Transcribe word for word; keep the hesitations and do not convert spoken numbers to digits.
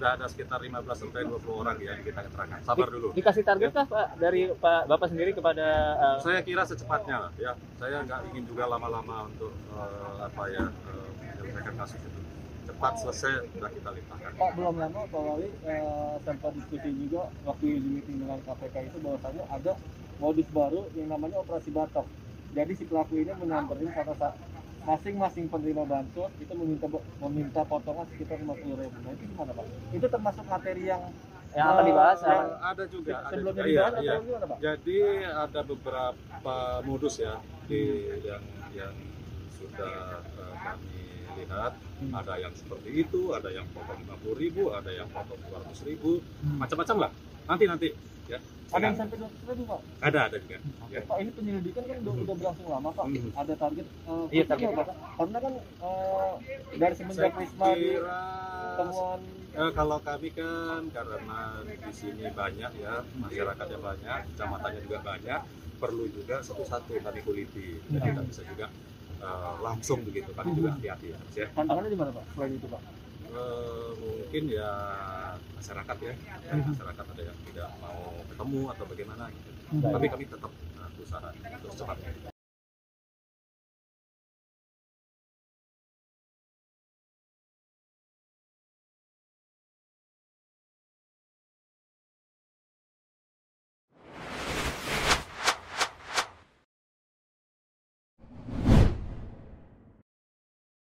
sudah ada sekitar lima belas sampai dua puluh orang yang kita keterangan. Sabar dulu. Dikasih target Ya. kah Pak dari Pak Bapak sendiri kepada uh, Saya kira secepatnya lah ya. Saya nggak ingin juga lama-lama untuk uh, apa ya uh, menyelesaikan kasus itu. Cepat selesai sudah kita limpahkan. Pak, belum lama Pak Wali eh, sempat diskusi juga waktu di meeting dengan K P K itu bahwasanya ada modus baru yang namanya operasi batok. Jadi si pelaku ini menyamperin pada saat masing-masing penerima bansos itu meminta meminta potongan sekitar lima puluh ribu. Nah itu gimana Pak? Itu termasuk materi yang yang akan dibahas eh, yang Uh, ada juga, ada sebelumnya juga. dibahas Iya, atau iya. gimana Pak? Jadi ada beberapa modus ya di yang yang sudah uh, kami lihat. Hmm. Ada yang seperti itu, ada yang potong lima puluh ribu, ada yang potong dua ratus ribu, Hmm. macam-macam lah. Nanti nanti ya. Ada yang sampai dua ratus ribu Pak? Ada ada juga. Ya. Pak, ini penyelidikan kan udah, udah berlangsung lama Pak. Hmm. Ada target eh, Iya, khususnya, target. Pak. Karena kan eh, dari semenjak Saya Risma di kira temuan eh, kalau kami kan karena di sini banyak ya masyarakatnya banyak, kecamatannya juga banyak, perlu juga satu-satu kami kuliti. Jadi Ya. tidak bisa juga eh, langsung begitu. Kami juga hati-hati ya. tantangannya di mana Pak? Selain itu Pak? Eh, mungkin ya masyarakat ya, ya masyarakat ada yang tidak mau ketemu atau bagaimana gitu. Baik. Tapi kami tetap eh, berusaha untuk secepatnya.